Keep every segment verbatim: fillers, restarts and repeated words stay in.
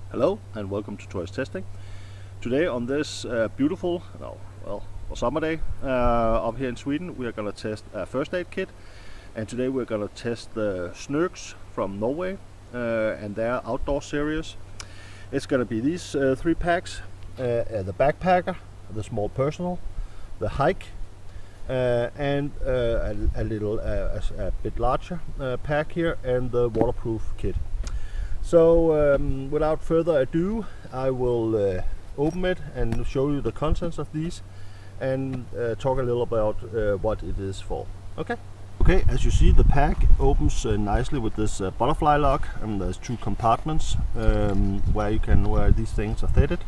Hello and welcome to Thor-is-testing. Today on this uh, beautiful, no, well, summer day uh, up here in Sweden, we are going to test a first aid kit. And today we're going to test the Snöggs from Norway uh, and their outdoor series. It's going to be these uh, three packs, uh, uh, the backpacker, the small personal, the hike, uh, and uh, a, a little, uh, a, a bit larger uh, pack here, and the waterproof kit. So um, without further ado, I will uh, open it and show you the contents of these and uh, talk a little about uh, what it is for. Okay. Okay, as you see, the pack opens uh, nicely with this uh, butterfly lock, and there's two compartments um, where you can where these things are fitted.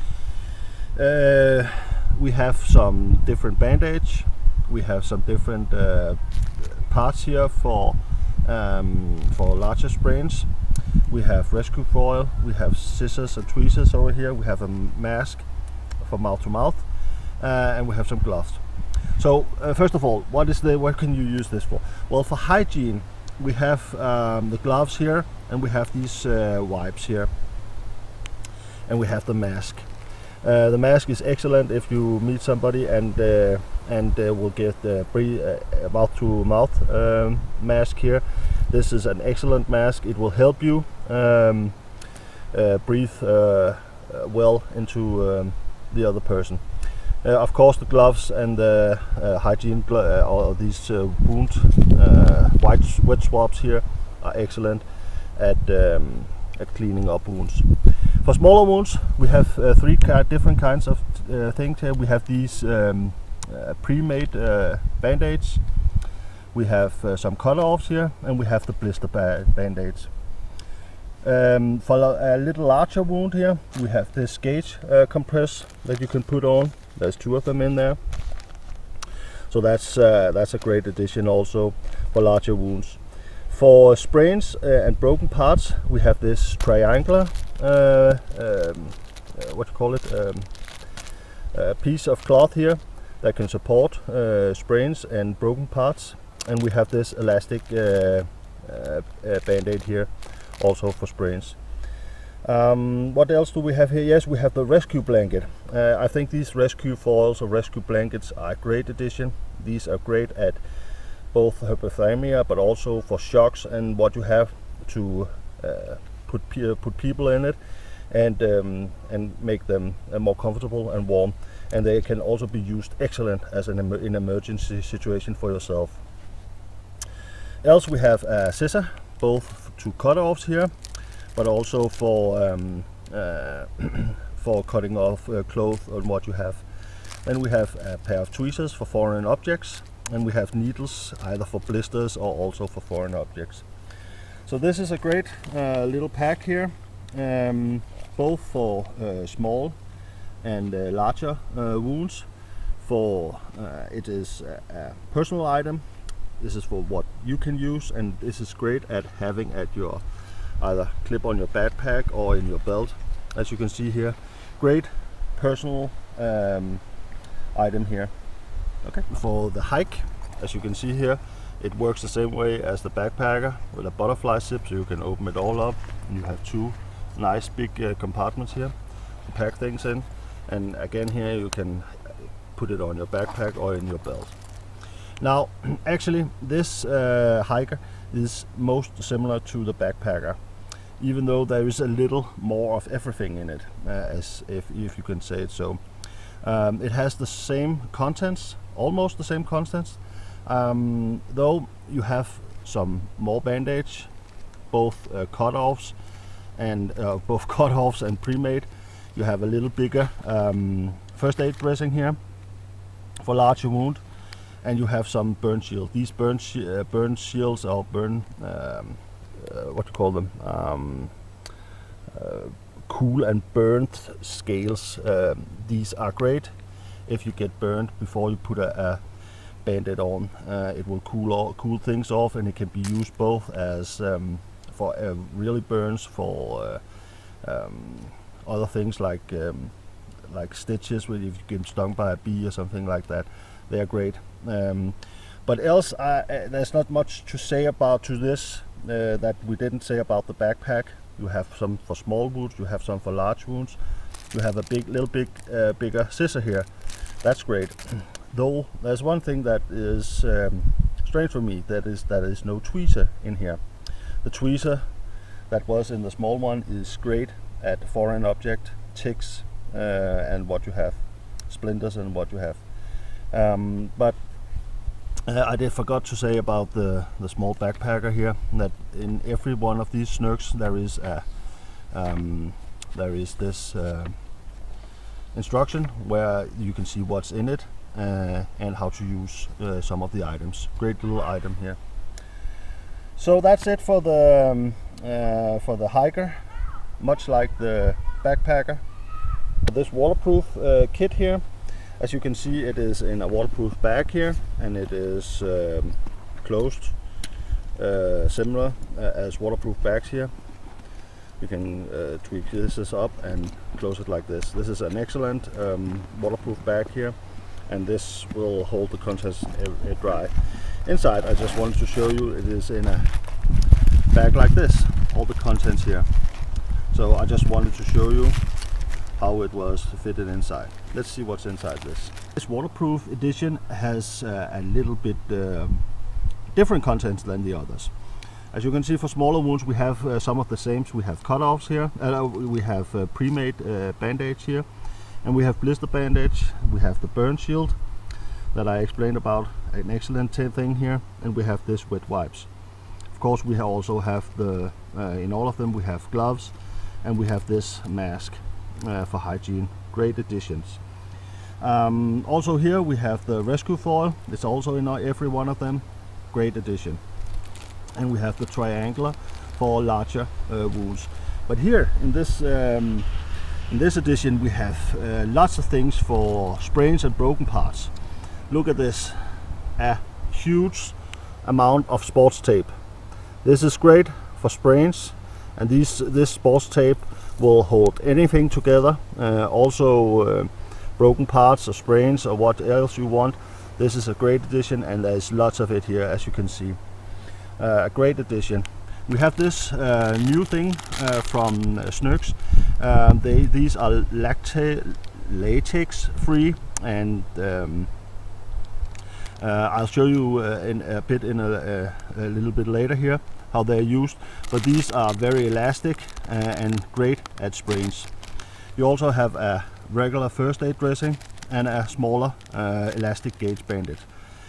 Uh, we have some different bandage. We have some different uh, parts here for um, for larger sprains. We have rescue foil, we have scissors and tweezers over here, we have a mask for mouth to mouth, uh, and we have some gloves. So uh, first of all, what is the what can you use this for? Well, for hygiene, we have um, the gloves here, and we have these uh, wipes here, and we have the mask. Uh, the mask is excellent if you meet somebody and uh, and uh, will get the breathe, uh, mouth to mouth um, mask here. This is an excellent mask. It will help you um, uh, breathe uh, uh, well into um, the other person. Uh, of course, the gloves and the uh, hygiene glo uh, or these uh, wound uh, white wet swabs here are excellent at um, at cleaning up wounds. For smaller wounds, we have uh, three ki different kinds of uh, things here. We have these um, uh, pre-made uh, band-aids. We have uh, some cut-offs here, and we have the blister ba band-aids. Um, for a little larger wound here, we have this gauge uh, compress that you can put on. There's two of them in there, so that's uh, that's a great addition also for larger wounds. For sprains uh, and broken parts, we have this triangular uh, um, uh, what you call it um, uh, piece of cloth here that can support uh, sprains and broken parts, and we have this elastic uh, uh, uh, band-aid here also for sprains. Um, what else do we have here? Yes, we have the rescue blanket. Uh, I think these rescue foils or rescue blankets are a great addition. These are great at both hypothermia, but also for shocks and what you have to uh, put pe put people in it and um, and make them uh, more comfortable and warm. And they can also be used excellent as an em in emergency situation for yourself. Else we have a scissor, both to cut offs here, but also for um, uh, for cutting off uh, clothes on what you have. Then we have a pair of tweezers for foreign objects, and we have needles either for blisters or also for foreign objects. So this is a great uh, little pack here, um, both for uh, small and uh, larger uh, wounds. For uh, it is a, a personal item. This is for what you can use, and this is great at having at your either clip on your backpack or in your belt. As you can see here, great personal um, item here. Okay. For the hike, as you can see here, it works the same way as the backpacker with a butterfly zip, so you can open it all up, and you have two nice big uh, compartments here to pack things in. And again, here you can put it on your backpack or in your belt. Now, actually, this uh, hiker is most similar to the backpacker, even though there is a little more of everything in it, uh, as if, if you can say it so. Um, it has the same contents, almost the same contents, um, though you have some more bandage, both uh, cut-offs and uh, both cut-offs and pre-made. You have a little bigger um, first aid dressing here for larger wound, and you have some burn shield. These burn shi uh, burn shields or burn um, uh, what do you call them? Um, uh, cool and burnt scales. Um, these are great if you get burned before you put a, a band-aid on. Uh, it will cool all, cool things off, and it can be used both as um, for uh, really burns, for uh, um, other things like um, like stitches, where if you get stung by a bee or something like that. They are great. Um, but else, uh, uh, there's not much to say about to this uh, that we didn't say about the backpack. You have some for small wounds, you have some for large wounds. You have a big, little big, uh, bigger scissor here. That's great. Though there's one thing that is um, strange for me, that is that there is no tweezer in here. The tweezer that was in the small one is great at foreign object, ticks, uh, and what you have, splinters and what you have. Um, but uh, I did forgot to say about the the small backpacker here, that in every one of these Snöggs there is a um, there is this uh, instruction where you can see what's in it uh, and how to use uh, some of the items. Great little item here. So that's it for the um, uh, for the hiker, much like the backpacker. This waterproof uh, kit here, as you can see, it is in a waterproof bag here, and it is um, closed, uh, similar uh, as waterproof bags here. You can uh, tweak this up and close it like this. This is an excellent um, waterproof bag here, and this will hold the contents uh, dry. Inside, I just wanted to show you, it is in a bag like this, all the contents here. So I just wanted to show you how it was fitted inside. Let's see what's inside this. This waterproof edition has uh, a little bit um, different contents than the others. As you can see, for smaller wounds we have uh, some of the same. We have cut-offs here, uh, we have uh, pre-made uh, bandage here, and we have blister bandage, we have the burn shield that I explained about, an excellent thing here, and we have this wet wipes. Of course, we also have the, uh, in all of them we have gloves, and we have this mask uh, for hygiene. Great additions. Um, also here we have the rescue foil. It's also in every one of them. Great addition. And we have the triangular for larger uh, wounds. But here in this um, in this edition we have uh, lots of things for sprains and broken parts. Look at this, a huge amount of sports tape. This is great for sprains, and these this sports tape will hold anything together, uh, also uh, broken parts or sprains or what else you want. This is a great addition, and there's lots of it here, as you can see. Uh, a great addition. We have this uh, new thing uh, from uh, Snöggs. Um, they, these are latex free, and um, uh, I'll show you uh, in a bit in a, a, a little bit later here how they're used. But these are very elastic uh, and great at sprains. You also have a regular first aid dressing and a smaller uh, elastic gauge bandage.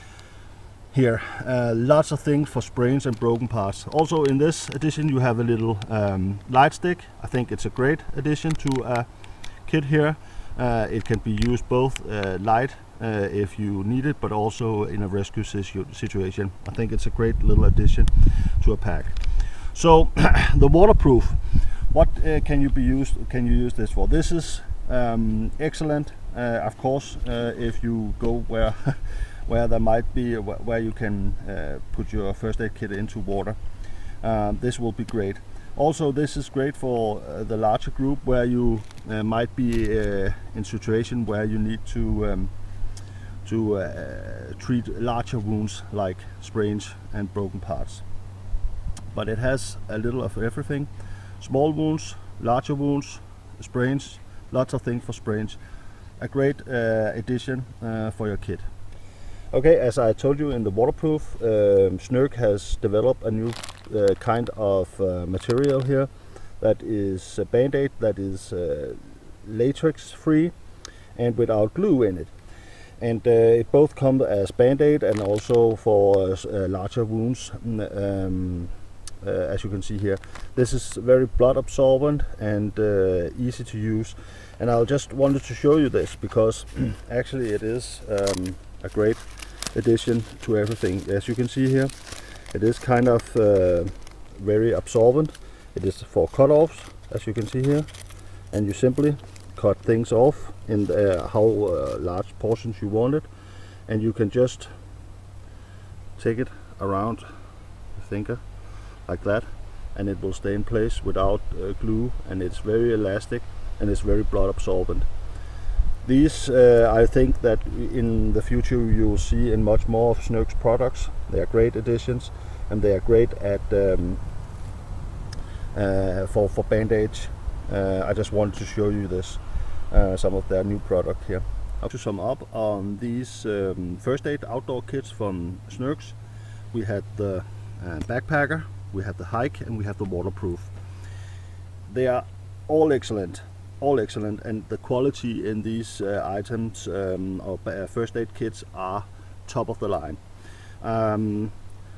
Here, uh, lots of things for sprains and broken parts. Also in this edition you have a little um, light stick. I think it's a great addition to a kit here. Uh, it can be used both uh, light uh, if you need it, but also in a rescue situ situation. I think it's a great little addition to a pack. So the waterproof, what uh, can you be used? Can you use this for? This is um, excellent, uh, of course, uh, if you go where. where there might be where you can uh, put your first aid kit into water. Um, this will be great. Also, this is great for uh, the larger group where you uh, might be uh, in situation where you need to um, to uh, treat larger wounds like sprains and broken parts. But it has a little of everything: small wounds, larger wounds, sprains, lots of things for sprains. A great uh, addition uh, for your kit. Okay, as I told you in the waterproof, um, Snögg has developed a new uh, kind of uh, material here that is a band-aid that is uh, latex free and without glue in it. And uh, it both comes as band-aid and also for uh, larger wounds, um, uh, as you can see here. This is very blood absorbent and uh, easy to use. And I just wanted to show you this because actually it is um, a great addition to everything. As you can see here, it is kind of uh, very absorbent. It is for cut-offs, as you can see here, and you simply cut things off in the, uh, how uh, large portions you want it, and you can just take it around the finger like that, and it will stay in place without uh, glue, and it's very elastic and it's very blood absorbent. These uh, I think that in the future you will see in much more of Snögg's products. They are great additions, and they are great at um, uh, for for bandage. Uh, I just wanted to show you this, uh, some of their new product here. To sum up on these um, first aid outdoor kits from Snögg, we had the uh, backpacker, we have the hike, and we have the waterproof. They are all excellent, all excellent, and the quality in these uh, items um, or uh, first aid kits are top of the line. Um,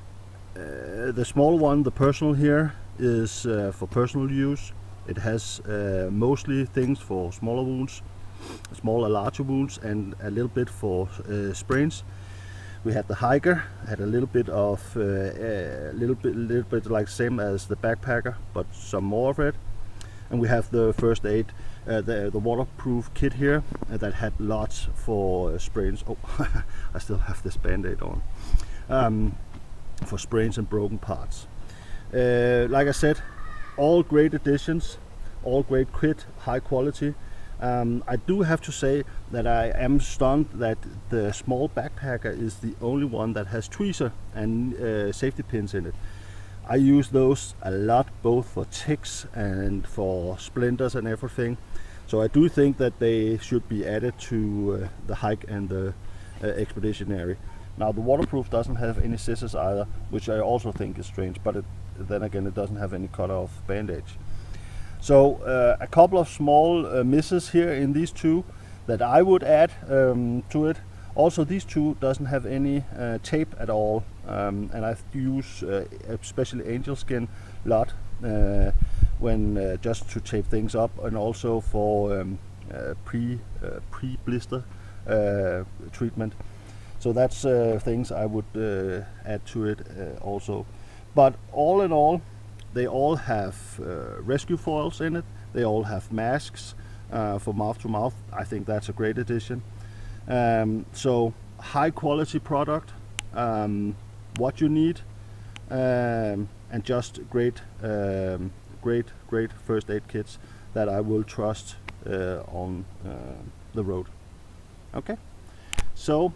uh, the small one, the personal here, is uh, for personal use. It has uh, mostly things for smaller wounds, smaller larger wounds, and a little bit for uh, sprains. We had the hiker, had a little bit of uh, a little bit little bit like same as the backpacker, but some more of it. And we have the first aid, uh, the, the waterproof kit here, uh, that had lots for uh, sprains. Oh, I still have this band-aid on. Um, for sprains and broken parts. Uh, like I said, all great additions, all great kit, high quality. Um, I do have to say that I am stunned that the small backpacker is the only one that has tweezer and uh, safety pins in it. I use those a lot, both for ticks and for splinters and everything. So I do think that they should be added to uh, the hike and the uh, expeditionary. Now the waterproof doesn't have any scissors either, which I also think is strange, but it, then again it doesn't have any cut-off bandage. So uh, a couple of small uh, misses here in these two that I would add um, to it. Also, these two doesn't have any uh, tape at all, um, and I use uh, especially angel skin a lot uh, when uh, just to tape things up, and also for um, uh, pre uh, pre blister uh, treatment. So that's uh, things I would uh, add to it uh, also. But all in all, they all have uh, rescue foils in it. They all have masks uh, for mouth to mouth. I think that's a great addition. Um, so high quality product, um, what you need, um, and just great, um, great, great first aid kits that I will trust uh, on uh, the road. Okay, so.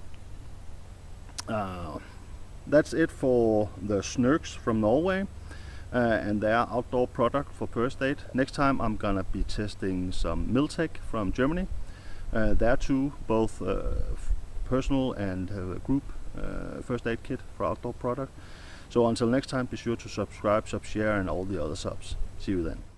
Uh, that's it for the Snögg from Norway uh, and their outdoor product for first aid. Next time I'm gonna be testing some Miltech from Germany. Uh, there too, both uh, personal and uh, group uh, first aid kit for outdoor product. So until next time, be sure to subscribe, sub share, and all the other subs. See you then.